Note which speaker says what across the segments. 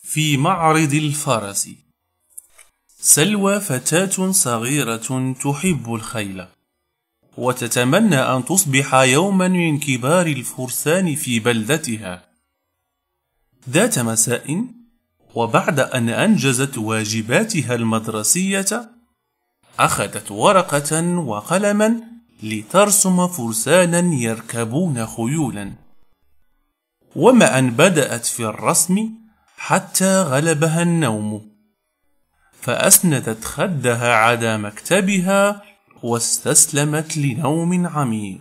Speaker 1: في معرض الفرس. سلوى فتاة صغيرة تحب الخيل، وتتمنى أن تصبح يوما من كبار الفرسان في بلدتها. ذات مساء، وبعد أن أنجزت واجباتها المدرسية، أخذت ورقة وقلما لترسم فرسانا يركبون خيولا. وما أن بدأت في الرسم حتى غلبها النوم، فأسندت خدها على مكتبها واستسلمت لنوم عميق.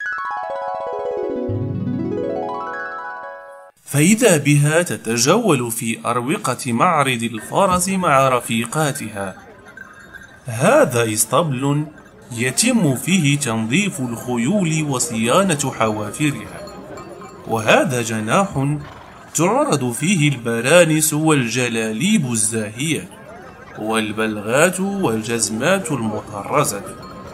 Speaker 1: فإذا بها تتجول في أروقة معرض الفرس مع رفيقاتها. هذا اسطبل يتم فيه تنظيف الخيول وصيانة حوافرها، وهذا جناح تعرض فيه البرانس والجلاليب الزاهية والبلغات والجزمات المطرزة،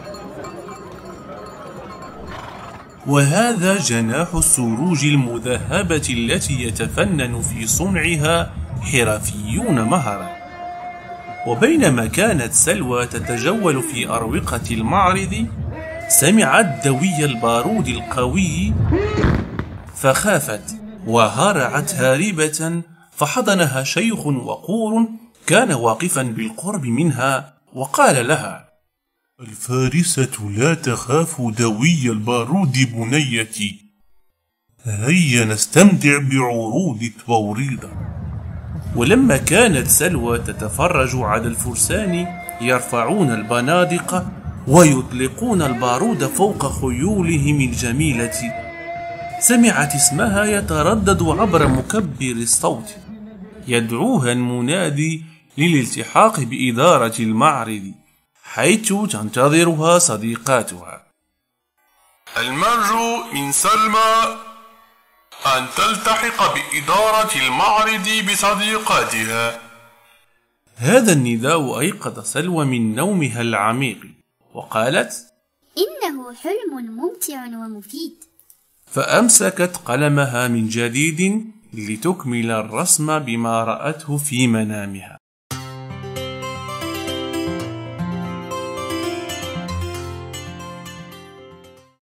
Speaker 1: وهذا جناح السروج المذهبة التي يتفنن في صنعها حرفيون مهرا. وبينما كانت سلوى تتجول في أروقة المعرض، سمعت دوي البارود القوي فخافت وهرعت هاربة، فحضنها شيخ وقور كان واقفا بالقرب منها وقال لها:
Speaker 2: الفارسة لا تخاف دوي البارود بنيتي، هيا نستمتع بعروض التوريضة.
Speaker 1: ولما كانت سلوى تتفرج على الفرسان يرفعون البنادق ويطلقون البارود فوق خيولهم الجميلة، سمعت اسمها يتردد عبر مكبر الصوت، يدعوها المنادي للالتحاق بإدارة المعرض، حيث تنتظرها صديقاتها.
Speaker 2: المرجو من سلمى أن تلتحق بإدارة المعرض بصديقاتها.
Speaker 1: هذا النداء أيقظ سلوى من نومها العميق، وقالت:
Speaker 3: إنه حلم ممتع ومفيد.
Speaker 1: فأمسكت قلمها من جديد لتكمل الرسم بما رأته في منامها.